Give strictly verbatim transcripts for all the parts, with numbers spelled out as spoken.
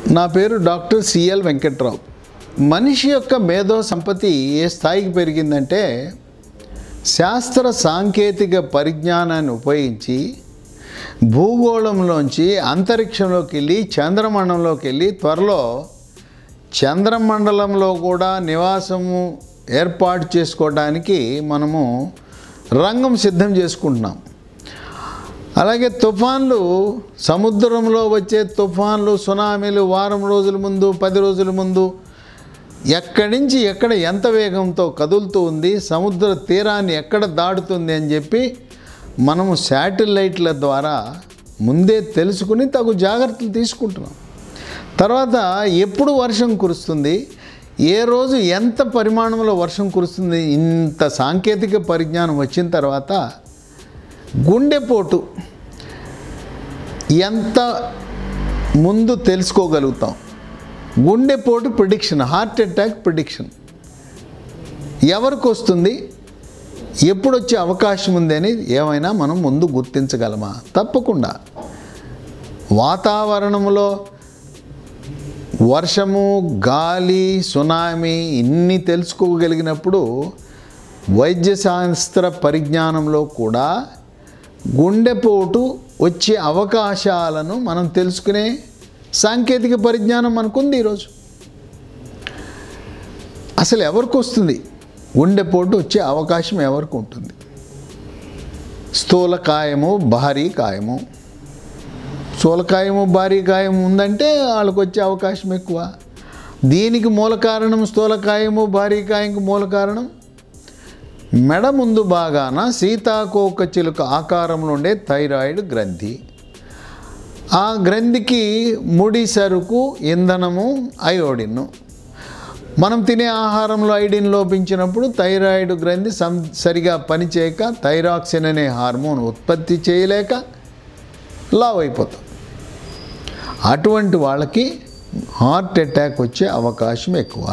నా పేరు doctor CL Venkatrao. మనిషి యొక్క మేధో సంపత్తి ఏ స్థాయికి పెరిగిందంటే శాస్త్ర సాంకేతిక పరిజ్ఞానాన్ని ఉపయోగించి భూగోళంలోంచి అంతరిక్షంలోకి వెళ్ళి చంద్రమండలంలోకి వెళ్ళి త్వరలో చంద్రమండలంలో కూడా నివాసము ఏర్పాటు చేసుకోవడానికి మనము రంగం సిద్ధం చేసుకుంటున్నాం. అలాగే తుఫాన్లు, సముద్రంలో వచ్చే తుఫాన్లు, సునామీలు వారం రోజుల ముందు పది రోజుల ముందు ఎక్కడి నుంచి ఎక్కడ ఎంత వేగంతో కదులుతూ ఉంది, సముద్ర తీరాన్ని ఎక్కడ దాటుతుంది అని చెప్పి మనము శాటిలైట్ల ద్వారా ముందే తెలుసుకుని తగు జాగ్రత్తలు తీసుకుంటున్నాం. తర్వాత ఎప్పుడు వర్షం కురుస్తుంది, ఏ రోజు ఎంత పరిమాణంలో వర్షం కురుస్తుంది, ఇంత సాంకేతిక పరిజ్ఞానం వచ్చిన తర్వాత గుండెపోటు ఎంత ముందు తెలుసుకోగలుగుతాం. గుండెపోటు ప్రిడిక్షన్, హార్ట్ అటాక్ ప్రిడిక్షన్ ఎవరికి వస్తుంది, ఎప్పుడు వచ్చే అవకాశం ఉంది అని ఏమైనా మనం ముందు గుర్తించగలమా? తప్పకుండా. వాతావరణంలో వర్షము, గాలి, సునామీ ఇన్ని తెలుసుకోగలిగినప్పుడు వైద్య శాస్త్ర పరిజ్ఞానంలో కూడా గుండెపోటు వచ్చే అవకాశాలను మనం తెలుసుకునే సాంకేతిక పరిజ్ఞానం మనకుంది ఈరోజు. అసలు ఎవరికి వస్తుంది గుండెపోటు వచ్చే అవకాశం, ఎవరికి ఉంటుంది? స్థూలకాయము, భారీ కాయము. స్థూలకాయము, భారీ కాయం ఉందంటే వాళ్ళకి వచ్చే అవకాశం ఎక్కువ. దీనికి మూల కారణం స్థూలకాయము, భారీ కాయంకు మూల కారణం మెడ ముందు భాగాన సీతాకోక చిలుక ఆకారంలో ఉండే థైరాయిడ్ గ్రంథి. ఆ గ్రంథికి ముడి సరుకు ఇంధనము అయోడిన్. మనం తినే ఆహారంలో ఐడిన్ లోపించినప్పుడు థైరాయిడ్ గ్రంథి సం సరిగా పనిచేయక థైరాక్సిన్ అనే హార్మోన్ ఉత్పత్తి చేయలేక లావ్ అయిపోతాం. అటువంటి వాళ్ళకి హార్ట్ అటాక్ వచ్చే అవకాశం ఎక్కువ.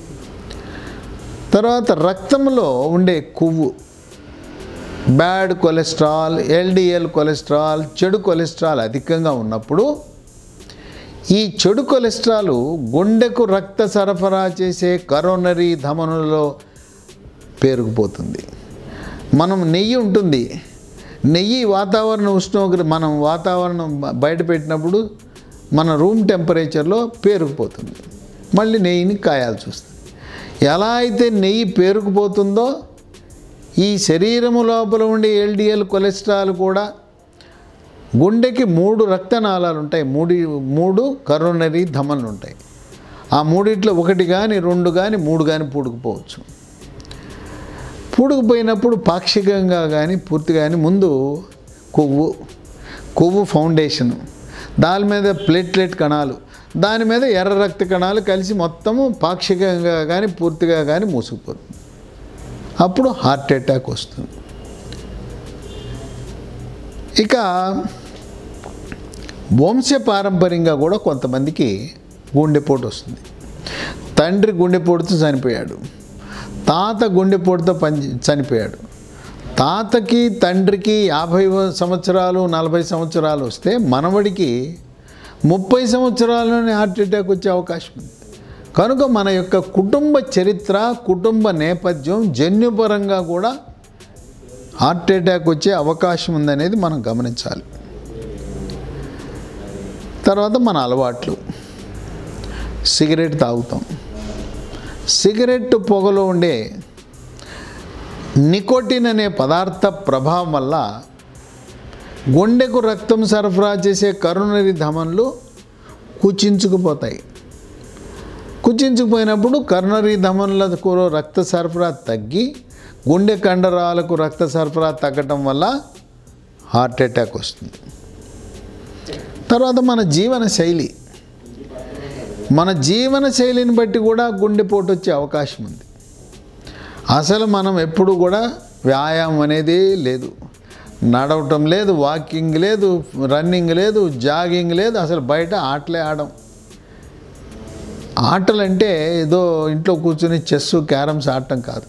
తర్వాత రక్తంలో ఉండే కొవ్వు, బ్యాడ్ కొలెస్ట్రాల్, ఎల్డిఎల్ కొలెస్ట్రాల్, చెడు కొలెస్ట్రాల్ అధికంగా ఉన్నప్పుడు ఈ చెడు కొలెస్ట్రాల్ గుండెకు రక్త సరఫరా చేసే కరోనరీ ధమనులలో పేరుకుపోతుంది. మనం నెయ్యి ఉంటుంది, నెయ్యి వాతావరణ ఉష్ణోగ్రత, మనం వాతావరణం బయట పెట్టినప్పుడు మన రూమ్ టెంపరేచర్లో పేరుకుపోతుంది. మళ్ళీ నెయ్యిని కాయాల్సి వస్తుంది. ఎలా అయితే నెయ్యి పేరుకుపోతుందో ఈ శరీరము లోపల ఉండే ఎల్డిఎల్ కొలెస్ట్రాల్ కూడా, గుండెకి మూడు రక్తనాళాలు ఉంటాయి, మూడు మూడు కరోనరీ ధమనులు ఉంటాయి. ఆ మూడిట్లో ఒకటి కానీ రెండు కానీ మూడు కానీ పూడుకుపోవచ్చు. పూడుకుపోయినప్పుడు పాక్షికంగా కానీ పూర్తిగా కానీ ముందు కొవ్వు, కొవ్వు ఫౌండేషను, దాని మీద ప్లేట్లెట్ కణాలు, దాని మీద ఎర్ర రక్త కణాలు కలిసి మొత్తము పాక్షికంగా కానీ పూర్తిగా కానీ మూసుకుపోతుంది. అప్పుడు హార్ట్ అటాక్ వస్తుంది. ఇక వంశపారంపర్యంగా కూడా కొంతమందికి గుండెపోటు వస్తుంది. తండ్రి గుండెపోటుతో చనిపోయాడు, తాత గుండెపోటుతో పని చనిపోయాడు. తాతకి తండ్రికి యాభై సంవత్సరాలు నలభై సంవత్సరాలు వస్తే మనవడికి ముప్పై సంవత్సరాల్లోనే హార్ట్ అటాక్ వచ్చే అవకాశం ఉంది. కనుక మన యొక్క కుటుంబ చరిత్ర, కుటుంబ నేపథ్యం, జన్యుపరంగా కూడా హార్ట్ అటాక్ వచ్చే అవకాశం ఉందనేది మనం గమనించాలి. తర్వాత మన అలవాట్లు. సిగరెట్ తాగుతాం. సిగరెట్ పొగలో ఉండే నికోటిన్ అనే పదార్థ ప్రభావం వల్ల గుండెకు రక్తం సరఫరా చేసే కరోనరీ ధమనులు కుచించుకుపోతాయి. కుచించుకుపోయినప్పుడు కరోనరీ ధమనులకు రక్త సరఫరా తగ్గి గుండె కండరాలకు రక్త సరఫరా తగ్గటం వల్ల హార్ట్ అటాక్ వస్తుంది. తర్వాత మన జీవన శైలి, మన జీవన శైలిని బట్టి కూడా గుండెపోటు వచ్చే అవకాశం ఉంది. అసలు మనం ఎప్పుడు కూడా వ్యాయామం అనేది లేదు, నడవటం లేదు, వాకింగ్ లేదు, రన్నింగ్ లేదు, జాగింగ్ లేదు, అసలు బయట ఆటలే ఆడం. ఆటలంటే ఏదో ఇంట్లో కూర్చుని చెస్సు, క్యారమ్స్ ఆడటం కాదు.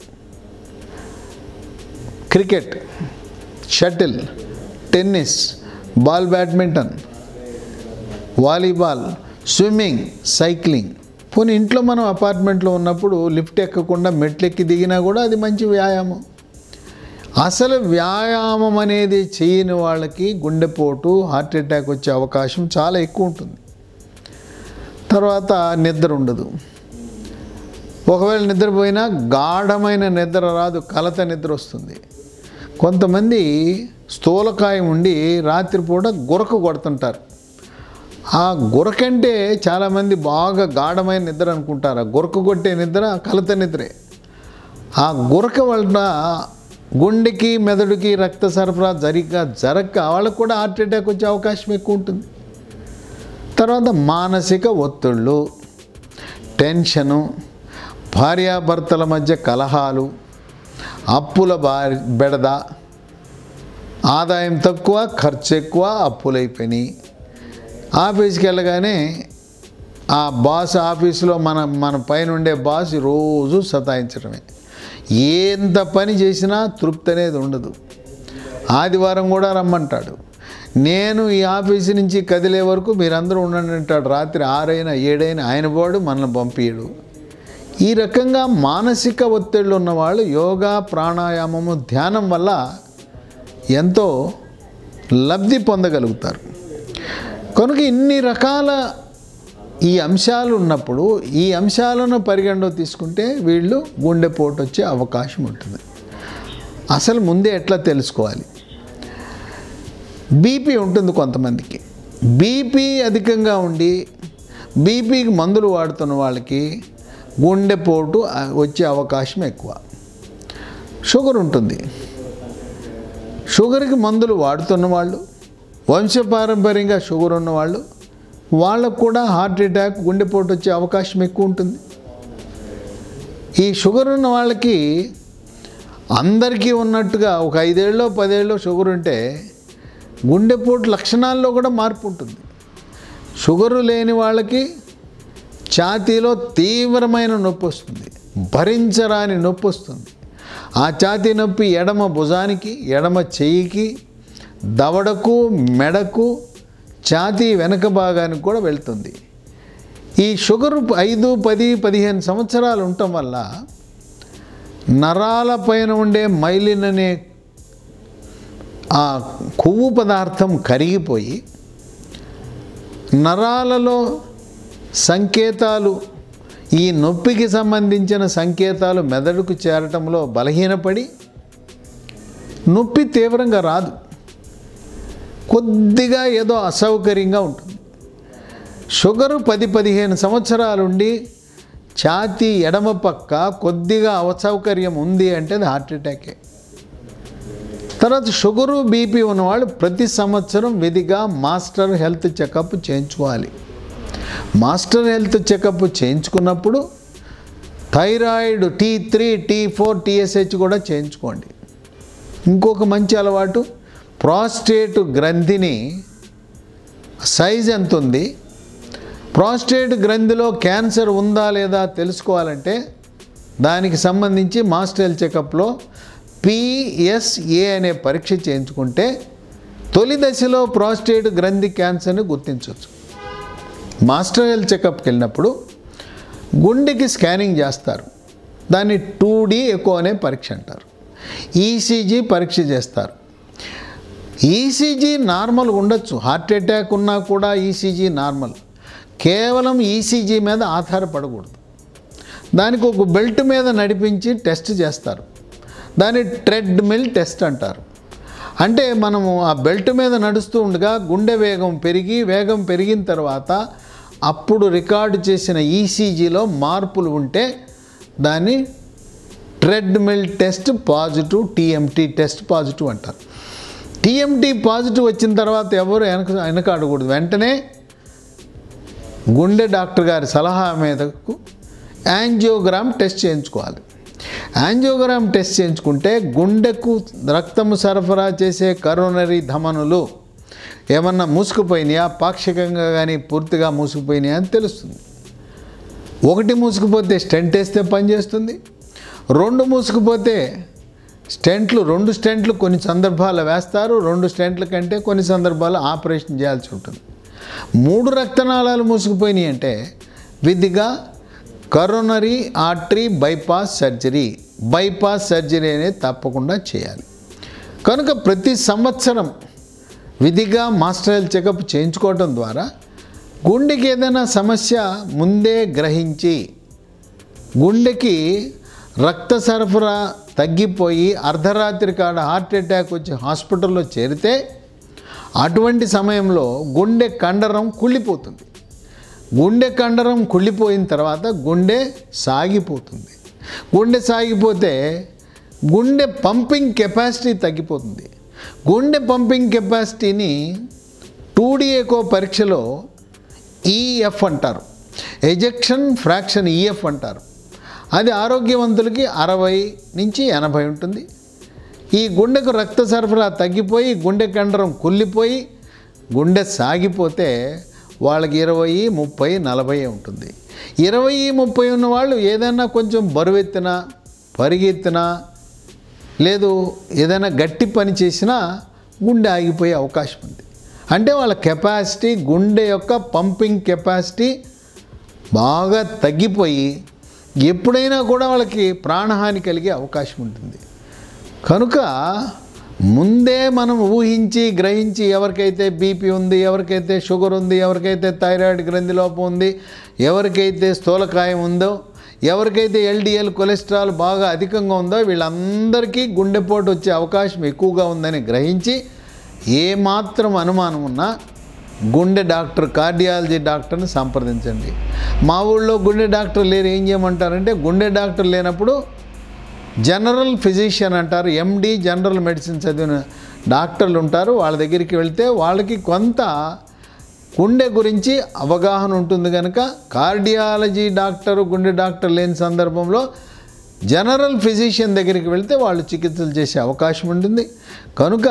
Cricket, shuttle, tennis, ball badminton, volleyball, swimming, cycling. పోనీ ఇంట్లో మనం అపార్ట్మెంట్లో ఉన్నప్పుడు లిఫ్ట్ ఎక్కకుండా మెట్లు ఎక్కి దిగినా కూడా అది మంచి వ్యాయామం. అసలు వ్యాయామం అనేది చేయని వాళ్ళకి గుండెపోటు, హార్ట్ అటాక్ వచ్చే అవకాశం చాలా ఎక్కువ ఉంటుంది. తర్వాత నిద్ర ఉండదు. ఒకవేళ నిద్రపోయినా గాఢమైన నిద్ర రాదు, కలత నిద్ర వస్తుంది. కొంతమంది స్థూలకాయం ఉండి రాత్రిపూట గురక కొడుతుంటారు. ఆ గురకంటే చాలామంది బాగా గాఢమైన నిద్ర అనుకుంటారు. ఆ గురక కొట్టే నిద్ర కలత నిద్రే. ఆ గురక వలన గుండెకి మెదడుకి రక్త సరఫరా జరిగా జరగక వాళ్ళకు కూడా హార్ట్ అటాక్ వచ్చే అవకాశం ఎక్కువ ఉంటుంది. తర్వాత మానసిక ఒత్తిళ్ళు, టెన్షను, భార్యాభర్తల మధ్య కలహాలు, అప్పుల బారి బెడద, ఆదాయం తక్కువ, ఖర్చు ఎక్కువ, అప్పులైపోయినాయి. ఆఫీస్కి వెళ్ళగానే ఆ బాస్ ఆఫీసులో మన మన పైన ఉండే బాస్ రోజు సతాయించడమే. ఎంత పని చేసినా తృప్తి అనేది ఉండదు. ఆదివారం కూడా రమ్మంటాడు. నేను ఈ ఆఫీసు నుంచి కదిలే వరకు మీరందరూ ఉండండి అంటాడు. రాత్రి ఆరైనా ఏడైనా ఆయన పోడు, మనల్ని పంపించడు. ఈ రకంగా మానసిక ఒత్తిళ్ళు ఉన్నవాళ్ళు యోగా, ప్రాణాయామము, ధ్యానం వల్ల ఎంతో లబ్ధి పొందగలుగుతారు. కనుక ఇన్ని రకాల ఈ అంశాలు ఉన్నప్పుడు ఈ అంశాలను పరిగణలో తీసుకుంటే వీళ్ళు గుండెపోటు వచ్చే అవకాశం ఉంటుంది. అసలు ముందే ఎట్లా తెలుసుకోవాలి? బీపీ ఉంటుంది కొంతమందికి. బీపీ అధికంగా ఉండి బీపీకి మందులు వాడుతున్న వాళ్ళకి గుండెపోటు వచ్చే అవకాశం ఎక్కువ. షుగర్ ఉంటుంది. షుగర్కి మందులు వాడుతున్న వాళ్ళు, వంశపారంపర్యంగా షుగర్ ఉన్నవాళ్ళు, వాళ్ళకు కూడా హార్ట్ అటాక్, గుండెపోటు వచ్చే అవకాశం ఎక్కువ ఉంటుంది. ఈ షుగర్ ఉన్న వాళ్ళకి అందరికీ ఉన్నట్టుగా ఒక ఐదేళ్ళలో పదేళ్ళలో షుగర్ ఉంటే గుండెపోటు లక్షణాల్లో కూడా మార్పు ఉంటుంది. షుగరు లేని వాళ్ళకి ఛాతీలో తీవ్రమైన నొప్పి వస్తుంది, భరించరాని నొప్పి వస్తుంది. ఆ ఛాతీ నొప్పి ఎడమ భుజానికి, ఎడమ చెయ్యికి, దవడకు, మెడకు, ఛాతీ వెనక భాగానికి కూడా వెళ్తుంది. ఈ షుగర్ ఐదు పది పదిహేను సంవత్సరాలు ఉండటం వల్ల నరాల పైన ఉండే మైలిన్ అనే ఆ కొవ్వు పదార్థం కరిగిపోయి నరాలలో సంకేతాలు, ఈ నొప్పికి సంబంధించిన సంకేతాలు మెదడుకు చేరటంలో బలహీనపడి నొప్పి తీవ్రంగా రాదు, కొద్దిగా ఏదో అసౌకర్యంగా ఉంటుంది. షుగరు పది పదిహేను సంవత్సరాలుండి ఛాతీ ఎడమ పక్క కొద్దిగా అసౌకర్యం ఉంది అంటే అది హార్ట్ అటాకే. తర్వాత షుగరు, బీపీ ఉన్నవాళ్ళు ప్రతి సంవత్సరం విధిగా మాస్టర్ హెల్త్ చెకప్ చేయించుకోవాలి. మాస్టర్ హెల్త్ చెకప్ చేయించుకున్నప్పుడు thyroid T three, T four, TSH కూడా చేయించుకోండి. ఇంకొక మంచి అలవాటు, ప్రాస్టేట్ గ్రంథిని సైజ్ ఎంత ఉంది, ప్రాస్టేట్ గ్రంథిలో క్యాన్సర్ ఉందా లేదా తెలుసుకోవాలంటే దానికి సంబంధించి మాస్టర్ హెల్త్ చెకప్లో పిఎస్ఏ అనే పరీక్ష చేయించుకుంటే తొలి దశలో ప్రాస్టేట్ గ్రంథి క్యాన్సర్ని గుర్తించవచ్చు. మాస్టర్ హెల్త్ చెకప్కి వెళ్ళినప్పుడు గుండెకి స్కానింగ్ చేస్తారు. దాన్ని టూ డి ఎకో అనే పరీక్ష అంటారు. ఈసీజీ పరీక్ష చేస్తారు. ఈసీజీ నార్మల్ ఉండొచ్చు, హార్ట్ అటాక్ ఉన్నా కూడా ఈసీజీ నార్మల్. కేవలం ఈసీజీ మీద ఆధారపడకూడదు. దానికి ఒక బెల్ట్ మీద నడిపించి టెస్ట్ చేస్తారు. దాన్ని ట్రెడ్మిల్ టెస్ట్ అంటారు. అంటే మనము ఆ బెల్ట్ మీద నడుస్తూ ఉండగా గుండె వేగం పెరిగి, వేగం పెరిగిన తర్వాత అప్పుడు రికార్డు చేసిన ఈసీజీలో మార్పులు ఉంటే దాన్ని treadmill test positive, TMT test positive అంటారు. టీఎంటీ పాజిటివ్ వచ్చిన తర్వాత ఎవరు వెనక వెనకాడకూడదు. వెంటనే గుండె డాక్టర్ గారి సలహా మీదకు యాంజియోగ్రామ్ టెస్ట్ చేయించుకోవాలి. యాంజియోగ్రామ్ టెస్ట్ చేయించుకుంటే గుండెకు రక్తము సరఫరా చేసే కరోనరీ ధమనులు ఏమన్నా మూసుకుపోయినాయా, పాక్షికంగా కానీ పూర్తిగా మూసుకుపోయినాయా అని తెలుస్తుంది. ఒకటి మూసుకుపోతే స్టెంట్ వేస్తే పనిచేస్తుంది. రెండు మూసుకుపోతే స్టెంట్లు రెండు స్టెంట్లు కొన్ని సందర్భాల్లో వేస్తారు. రెండు స్టెంట్ల కంటే కొన్ని సందర్భాల్లో ఆపరేషన్ చేయాల్సి ఉంటుంది. మూడు రక్తనాళాలు మూసుకుపోయినాయి అంటే విధిగా coronary artery bypass surgery bypass surgery అనేది తప్పకుండా చేయాలి. కనుక ప్రతి సంవత్సరం విధిగా మాస్టర్ హెల్త్ చెకప్ చేయించుకోవటం ద్వారా గుండెకి ఏదైనా సమస్య ముందే గ్రహించి గుండెకి రక్త సరఫరా తగ్గిపోయి అర్ధరాత్రి కాడ హార్ట్ అటాక్ వచ్చి హాస్పిటల్లో చేరితే అటువంటి సమయంలో గుండె కండరం కుళ్ళిపోతుంది. గుండె కండరం కుళ్ళిపోయిన తర్వాత గుండె సాగిపోతుంది. గుండె సాగిపోతే గుండె పంపింగ్ కెపాసిటీ తగ్గిపోతుంది. గుండె పంపింగ్ కెపాసిటీని టూ డి ఎకో పరీక్షలో ఈఎఫ్ అంటారు, ఎజెక్షన్ ఫ్రాక్షన్ ఈఎఫ్ అంటారు. అది ఆరోగ్యవంతులకి అరవై నుంచి ఎనభై ఉంటుంది. ఈ గుండెకు రక్త సరఫరా తగ్గిపోయి గుండె కండరం కుళ్ళిపోయి గుండె సాగిపోతే వాళ్ళకి ఇరవై ముప్పై నలభై ఉంటుంది. ఇరవై ముప్పై ఉన్న వాళ్ళు ఏదైనా కొంచెం బరువెత్తినా పరిగెత్తినా లేదు ఏదైనా గట్టి పని చేసినా గుండె ఆగిపోయే అవకాశం ఉంది. అంటే వాళ్ళ కెపాసిటీ గుండె యొక్క పంపింగ్ కెపాసిటీ బాగా తగ్గిపోయి ఎప్పుడైనా కూడా వాళ్ళకి ప్రాణహాని కలిగే అవకాశం ఉంటుంది. కనుక ముందే మనం ఊహించి గ్రహించి ఎవరికైతే బీపీ ఉంది, ఎవరికైతే షుగర్ ఉంది, ఎవరికైతే థైరాయిడ్ గ్రంథి లోపం ఉంది, ఎవరికైతే స్థూలకాయం ఉందో, ఎవరికైతే ఎల్డిఎల్ కొలెస్ట్రాల్ బాగా అధికంగా ఉందో వీళ్ళందరికీ గుండెపోటు వచ్చే అవకాశం ఎక్కువగా ఉందని గ్రహించి ఏమాత్రం అనుమానం ఉన్నా గుండె డాక్టర్ కార్డియాలజీ డాక్టర్ని సంప్రదించండి. మా ఊళ్ళో గుండె డాక్టర్ లేరు, ఏం చేయమంటారంటే గుండె డాక్టర్ లేనప్పుడు జనరల్ ఫిజిషియన్ అంటారు, ఎండి జనరల్ మెడిసిన్ చదివిన డాక్టర్లు ఉంటారు. వాళ్ళ దగ్గరికి వెళ్తే వాళ్ళకి కొంత గుండె గురించి అవగాహన ఉంటుంది. కనుక కార్డియాలజీ డాక్టర్ గుండె డాక్టర్ లేని సందర్భంలో జనరల్ ఫిజిషియన్ దగ్గరికి వెళ్తే వాళ్ళు చికిత్సలు చేసే అవకాశం ఉంటుంది. కనుక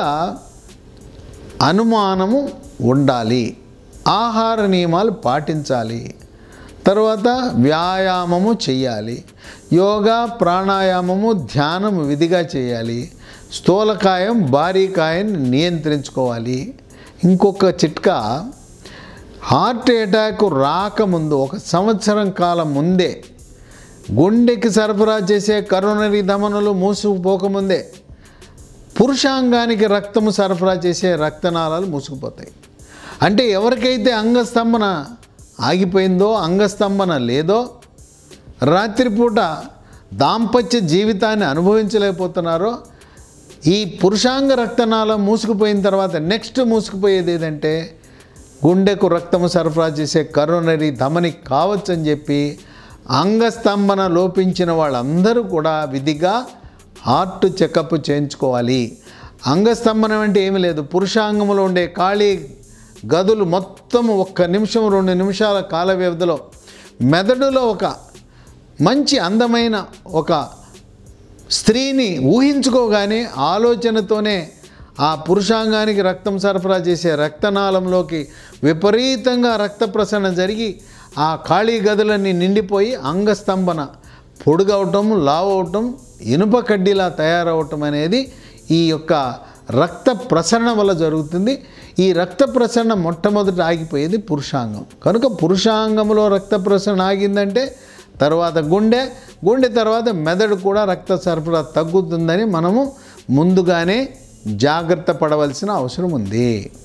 అనుమానము ఉండాలి, ఆహార నియమాలు పాటించాలి, తర్వాత వ్యాయామము చేయాలి, యోగా ప్రాణాయామము ధ్యానము విధిగా చేయాలి, స్థూలకాయం భారీకాయాన్ని నియంత్రించుకోవాలి. ఇంకొక చిట్కా, హార్ట్ అటాక్ రాకముందు ఒక సంవత్సరం కాలం ముందే గుండెకి సరఫరా చేసే కరోనరీ ధమనులు మూసుకుపోకముందే పురుషాంగానికి రక్తము సరఫరా చేసే రక్తనాళాలు మూసుకుపోతాయి. అంటే ఎవరికైతే అంగస్తంభన ఆగిపోయిందో అంగస్తంభన లేదో రాత్రిపూట దాంపత్య జీవితాన్ని అనుభవించలేకపోతున్నారో ఈ పురుషాంగ రక్తనాళం మూసుకుపోయిన తర్వాత నెక్స్ట్ మూసుకుపోయేది ఏదంటే గుండెకు రక్తము సరఫరా చేసే కరోనరీ ధమని కావచ్చని చెప్పి అంగస్తంభన లోపించిన వాళ్ళందరూ కూడా విధిగా హార్ట్ చెకప్ చేయించుకోవాలి. అంగస్తంభనం అంటే ఏమీ లేదు, పురుషాంగంలో ఉండే ఖాళీ గదులు మొత్తం ఒక్క నిమిషం రెండు నిమిషాల కాల వ్యవధిలో మెదడులో ఒక మంచి అందమైన ఒక స్త్రీని ఊహించుకోగానే ఆలోచనతోనే ఆ పురుషాంగానికి రక్తం సరఫరా చేసే రక్తనాళంలోకి విపరీతంగా రక్త ప్రసరణ జరిగి ఆ ఖాళీ గదులన్నీ నిండిపోయి అంగస్తంభన పొడుగవటం లావు అవటం ఇనుప కడ్డీలా తయారవటం అనేది ఈ యొక్క రక్త ప్రసరణ వల్ల జరుగుతుంది. ఈ రక్త ప్రసరణ మొట్టమొదట ఆగిపోయేది పురుషాంగం. కనుక పురుషాంగంలో రక్త ప్రసరణ ఆగిందంటే తర్వాత గుండె, గుండె తర్వాత మెదడు కూడా రక్త సరఫరా తగ్గుతుందని మనము ముందుగానే జాగ్రత్త పడవలసిన అవసరం ఉంది.